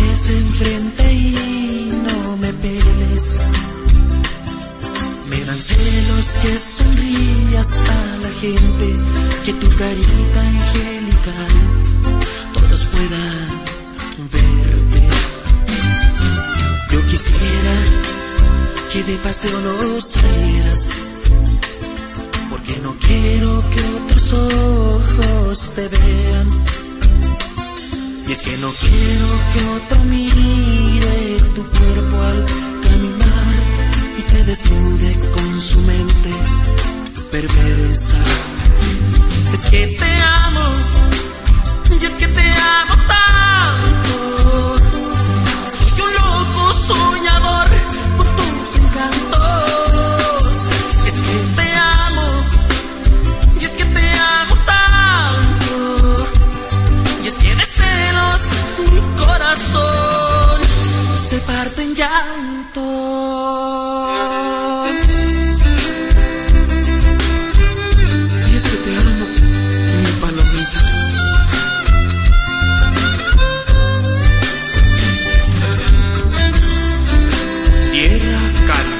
estés enfrente y no me peles. Me dan celos que sonrías a la gente, que tu carita angelical todos puedan verte. Yo quisiera que de paseo no salieras, porque no quiero que otros ojos te vean. Y es que no quiero que otro mire tu cuerpo al caminar y te desnude con su mente perversa. Es que te amo, y es que te amo tanto. Soy un loco soñador por tus encantos. Es que te amo, y es que te amo tanto. Y es que de celos mi corazón se parte en llanto. Y es que te amo, mi palomita. Tierra Cali.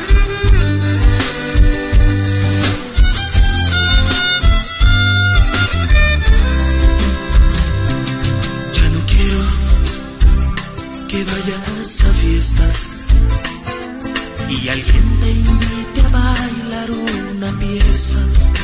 Ya no quiero que vayas a fiestas y alguien te invite a bailar una pieza,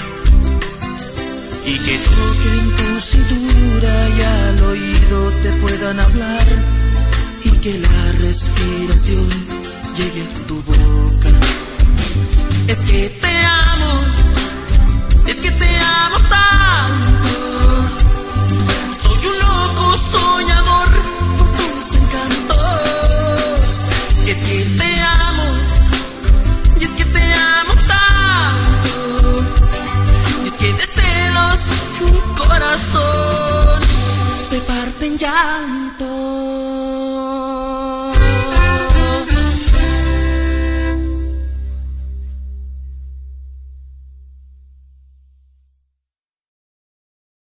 y que toquen tu cintura y al oído te puedan hablar, y que la respiración llegue a tu boca. Es que te amo, es que te amo tanto. Soy un loco soñador por tus encantos. Es que te amo, y es que te amo tanto. Y es que de celos mi corazón se parte en llanto.